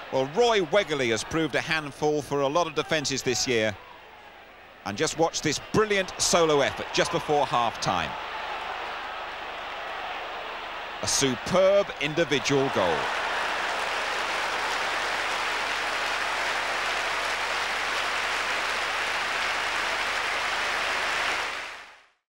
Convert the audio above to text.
Well, Roy Wegerle has proved a handful for a lot of defences this year. And just watch this brilliant solo effort just before half-time. A superb individual goal.